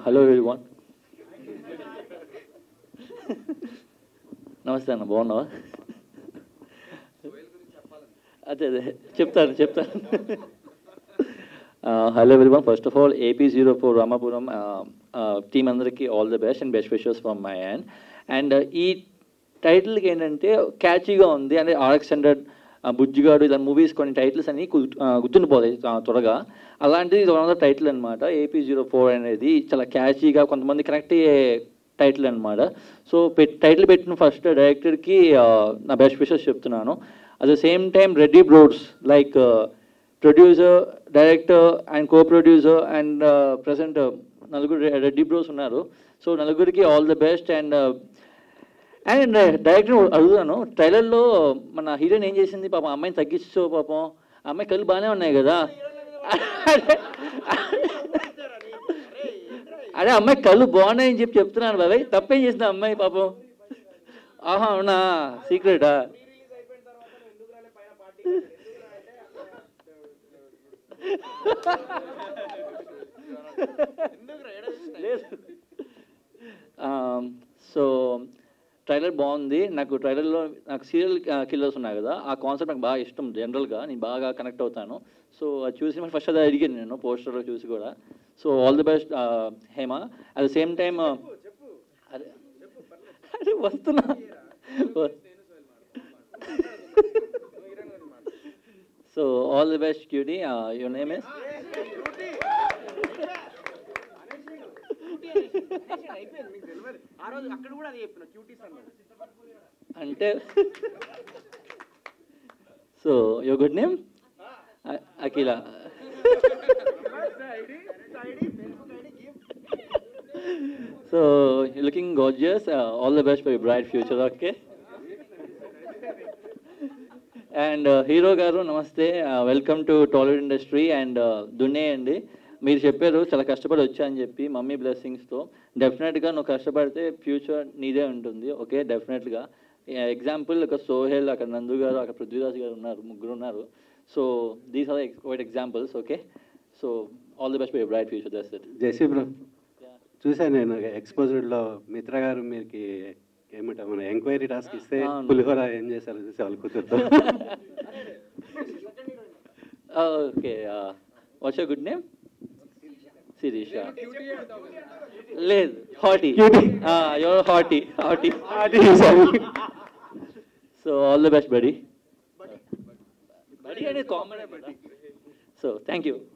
Hello everyone. నమస్తే అన్న, బాగున్నావా? అదే చెప్తాను. Hello everyone, first of all AP04RAMAPURAM team అందరికీ all the best and best wishes from my hand. And ఈ టైటిల్కి ఏంటంటే క్యాచీగా ఉంది, అంటే RX 100, బుజ్జిగాడు, ఇలా మూవీస్ కొన్ని టైటిల్స్ అన్ని గుర్తుండిపోతాయి త్వరగా. అలాంటిది ఇది వన్ ఆఫ్ ద టైటిల్ అనమాట. AP04 అనేది చాలా క్యాచీగా కొంతమంది కనెక్ట్ అయ్యే టైటిల్ అనమాట. సో టైటిల్ పెట్టిన ఫస్ట్ డైరెక్టర్కి నా బెస్ట్ విషెస్ చెప్తున్నాను. At the same time Reddy bros like producer, director and co producer and present నలుగురు రెడ్డి బ్రోస్ ఉన్నారు. సో నలుగురికి all the best. And director అడుగుతాను, ట్రైలర్లో మన హీరోయిన్ ఏం చేసింది పాపం, అమ్మాయిని తగ్గించు పాపం, అమ్మాయి కళ్ళు బాగానే ఉన్నాయి కదా, అదే అమ్మాయి కళ్ళు బాగున్నాయని చెప్తున్నాను బాబాయ్, తప్పేం చేసింది అమ్మాయి పాపం? ఆహా అవునా, సీక్రెటా? సో ట్రైలర్ బాగుంది. ట్రైలర్లో నాకు సీరియల్ కిల్లర్స్ ఉన్నాయి కదా, ఆ కాన్సెప్ట్ నాకు బాగా ఇష్టం. జనరల్గా నేను బాగా కనెక్ట్ అవుతాను. సో అది చూసి ఫస్ట్ అది అడిగాను నేను పోస్టర్లో చూసి కూడా. So all the best Hema. At the same time అరే వస్తున్నా. So all the best cutie. Your name is? అంటే so your good name? Akhila. So you looking gorgeous. All the best for your bright future. Okay. And hero గారు నమస్తే, welcome to Tollywood industry. And దున్నే అండి, మీరు చెప్పారు చాలా కష్టపడి వచ్చా అని చెప్పి, మమ్మీ బ్లెస్సింగ్స్తో. డెఫినెట్గా నువ్వు కష్టపడితే ఫ్యూచర్ నీదే ఉంటుంది. ఓకే, డెఫినెట్గా. ఎగ్జాంపుల్ అక్కడ సోహెల్, అక్కడ నందు గారు, అక్కడ పృథ్వీరాజ్ గారు ఉన్నారు, ముగ్గురు ఉన్నారు. So these are quite examples. Okay, so all the best for your bright future. That's it. Jessie bro, చూసాను నేను ఎక్స్పోజర్లో మిత్ర గారు మీకు ఏమంటారు, మన ఎంక్వైరీ టాస్క్ ఇస్తే పులిహోర ఏం చేశారు చూసి వాళ్ళు కూతురుతో. Okay, what's your good name? Sirisha. లేదు, hottie. Your hottie. So all the best buddy. Buddy అనేది కామన్. So thank you.